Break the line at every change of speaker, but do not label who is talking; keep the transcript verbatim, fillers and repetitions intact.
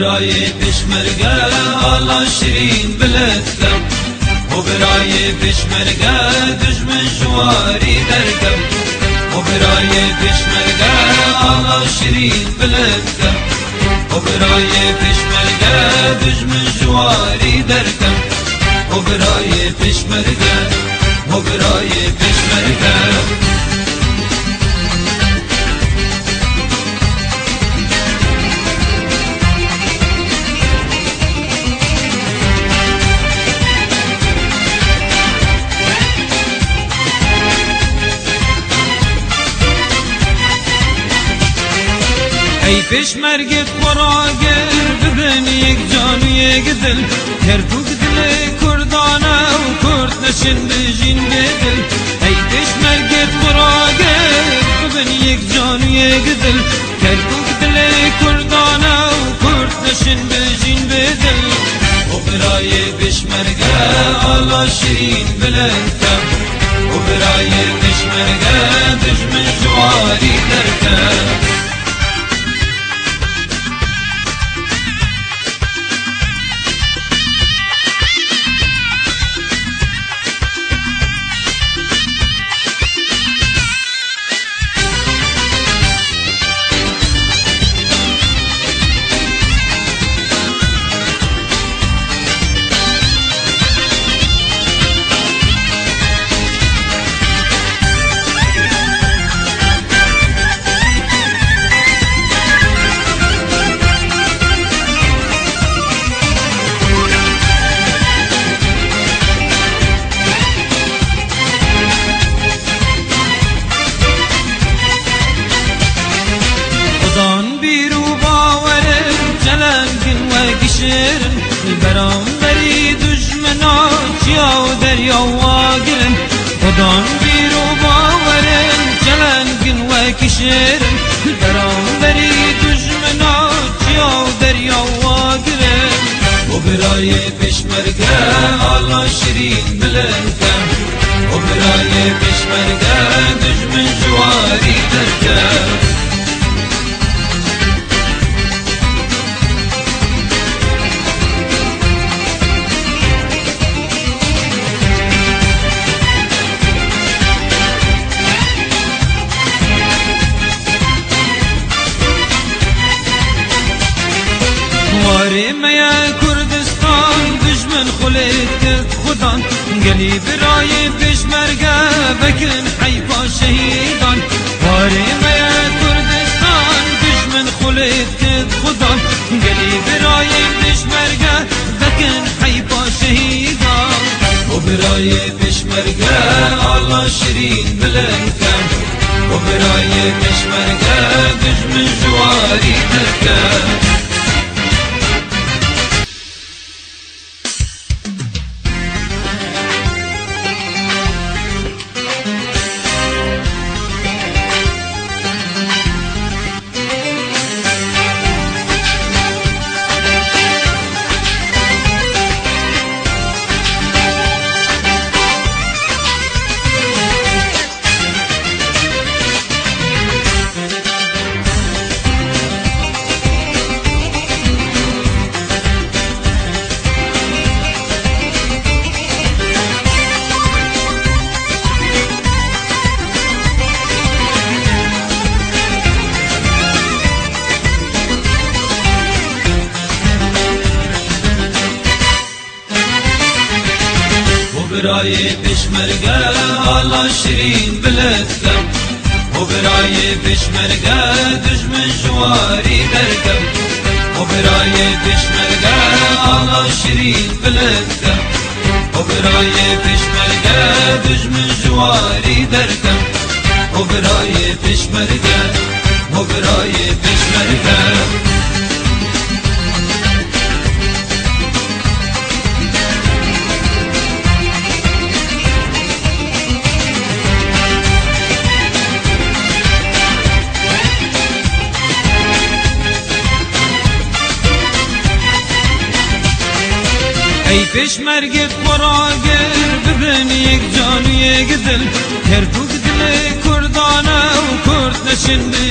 برای پشمرگه آلا شیرین بلدکم و برای پشمرگه دشمن جواری درکم و برای پشمرگه آلا شیرین بلدکم و برای پشمرگه دشمن جواری درکم و برای پشمرگه و برای پشمرگه ای پشمرگت وراگر ببین یک جان و یک دل کرکوک دل کردانه و کرد نشین بجین بدل ای پشمرگت وراگر ببین یک جان و یک دل کرکوک دل کردانه و کرد نشین بجین بدل و برای پشمرگه آلا شیرین بلندکم و برای پشمرگه دشمن جواری درکم برام بری دشمنا چیا و دریا واگرن خدان بیرو باورن چلنگن و کشرن برام بری دشمنا چیا و دریا واگرن و برای پشمرگه آلا شیرین بلندکم و برای پشمرگه دشمن جواری درکم میا کردستان دشمن خلید خودان گلی برای پشمرگه بکن حیفا شهیدان واری میا کردستان دشمن خلید خودان گلی برای پشمرگه بکن حیفا شهیدان و برای پشمرگه آلا شیرین بلندکم و برای پشمرگه دشمن جواری درکم برای پشمرگه آلا شیرین بلدکم و برای پشمرگه دشمن جواری درکم و برای پشمرگه آلا شیرین بلدکم و برای پشمرگه دشمن جواری درکم و برای پشمرگه و برای پشمرگه ای پشمرگت وراگر ببین یک جان و یک دل کرکوک دل کردانه و کرد نشین